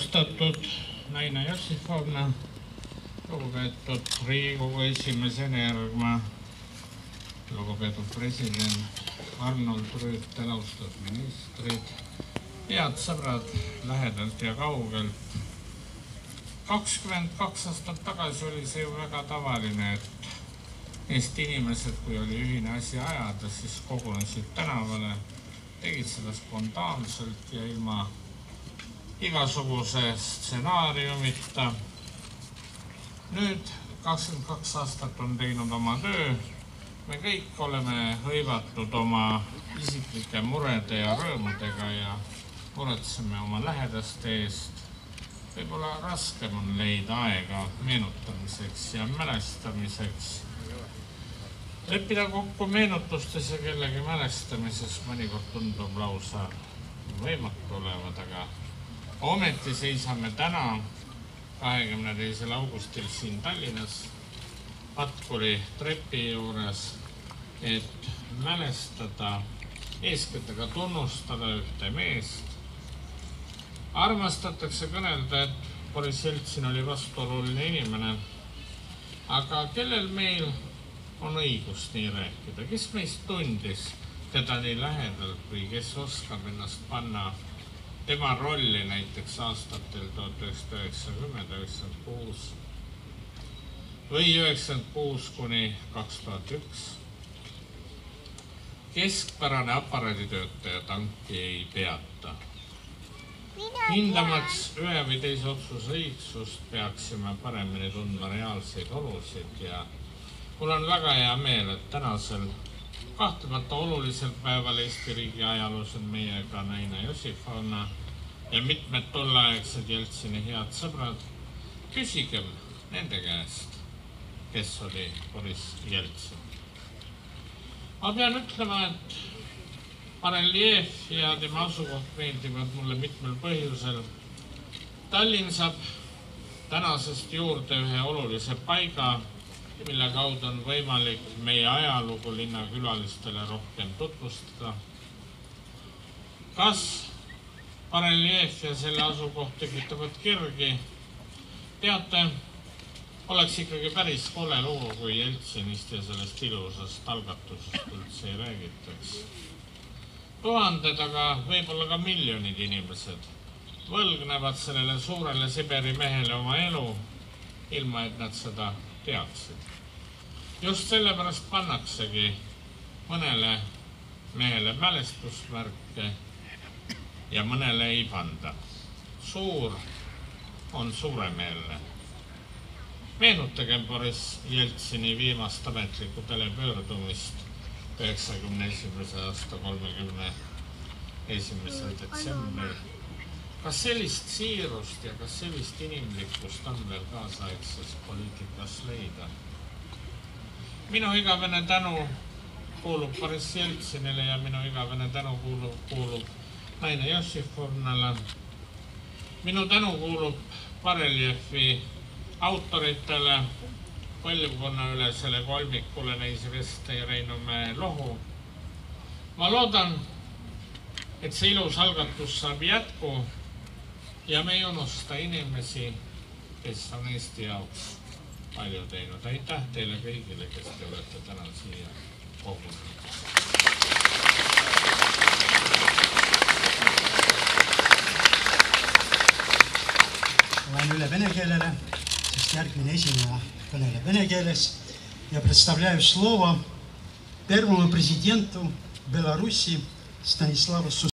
Austatud Naina Jossifovna, lugupeetud Riigikogu esimees Ene Järgma, lugupeetud president Arnold Rüütel, austatud ministrid, head sõbrad lähedalt ja kaugelt. 22 aastat tagasi oli see ju väga tavaline, et Eesti inimesed, kui oli ühine asi ajada, siis kogunesid tänavale, tegid seda spontaanselt ja ilma igasuguse stsenaariumita. Nüüd 22 aastat on teinud oma töö. Me kõik oleme hõivatud oma isiklike murede ja rõõmudega ja muretseme oma lähedaste eest. Võib-olla raskem on leida aega meenutamiseks ja mälestamiseks. Leppida kokku meenutustes ja kellegi mälestamises mõnikord tundub lausa võimatu olevat, aga ometi seisame täna 22. augustil siin Tallinnas Patkuli trepi juures, et mälestada, eeskätt aga tunnustada ühte meest. Armastatakse kõnelda, et Boris Jeltsin oli vastuoluline inimene, aga kellel meil on õigus nii rääkida? Kes meist tundis teda nii lähedalt või kes oskab ennast panna tema rolli näiteks aastatel 1990-1996 või 1996 kuni 2001. Keskpärane aparaaditöötaja tanki ei peata. Hindamaks ühe või teise otsuse õigsust peaksime paremini tundma reaalseid olusid ja mul on väga hea meel, et tänasel kahtlemata olulisel päeval Eesti riigi ajaloos on meiega Naina Jossifovna ja mitmed tolleaegsed Jeltsini head sõbrad. Küsigem nende käest, kes oli Boris Jeltsin. Ma pean ütlema, et bareljeef ja tema asukoht meeldivad mulle mitmel põhjusel. Tallinn saab tänasest juurde ühe olulise paiga, mille kaudu on võimalik meie ajalugu linnakülalistele rohkem tutvustada. Kas bareljeef ja selle asukoht tekitavad kirgi? Teate, oleks ikkagi päris kole lugu, kui Jeltsinist ja sellest ilusast algatusest üldse ei räägitaks. Tuhanded, aga võib-olla ka miljonid inimesed võlgnevad sellele suurele Siberi mehele oma elu, ilma et nad seda teaksid. Just sellepärast pannaksegi mõnele mehele mälestusmärke ja mõnele ei panda. Suur on suuremeelne. Meenutagem Boris Jeltsini viimast ametlikku telepöördumist 1991. aasta 31. detsembril. Kas sellist siirust ja kas sellist inimlikkust on veel kaasaegses poliitikas leida? Minu igavene tänu kuulub Boris Jeltsinile ja minu igavene tänu kuulub Naina Jossifovnale. Minu tänu kuulub bareljeefi autoritele, põlvkonnaülesele kolmikule Neis Veste ja Reinumäe Lohu. Ma loodan, et see ilus algatus saab jätku ja me ei unusta inimesi, kes on Eesti jaoks palju teinud. Aitäh teile kõigile, kes te olete täna siia kogunenud. Lähen üle vene keelele, sest järgmine esineja kõneleb vene keeles ja представляю слово первому президенту Беларуси Станиславу